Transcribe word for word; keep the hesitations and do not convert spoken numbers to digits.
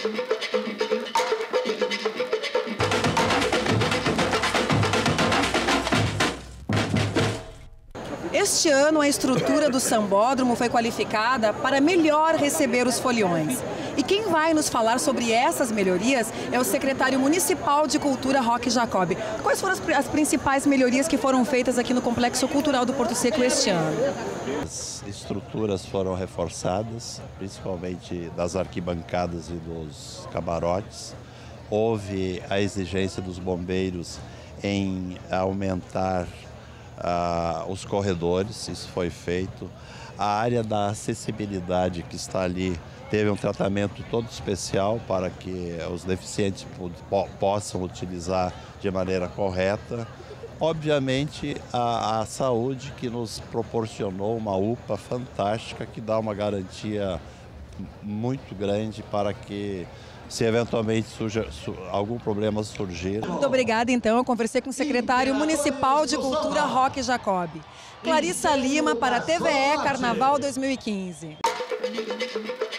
Este ano, a estrutura do sambódromo foi qualificada para melhor receber os foliões. E quem vai nos falar sobre essas melhorias é o secretário municipal de Cultura, Roque Jacob. Quais foram as, as principais melhorias que foram feitas aqui no Complexo Cultural do Porto Seco este ano? As estruturas foram reforçadas, principalmente das arquibancadas e dos camarotes. Houve a exigência dos bombeiros em aumentar Uh, os corredores, isso foi feito. A área da acessibilidade que está ali teve um tratamento todo especial para que os deficientes po possam utilizar de maneira correta. Obviamente, a, a saúde que nos proporcionou uma U P A fantástica que dá uma garantia muito grande para que, se eventualmente surja, su, algum problema surgir. Muito obrigada, então. Eu conversei com o secretário municipal de Cultura, Roque Jacob. Clarissa Lima para a T V E Carnaval dois mil e quinze.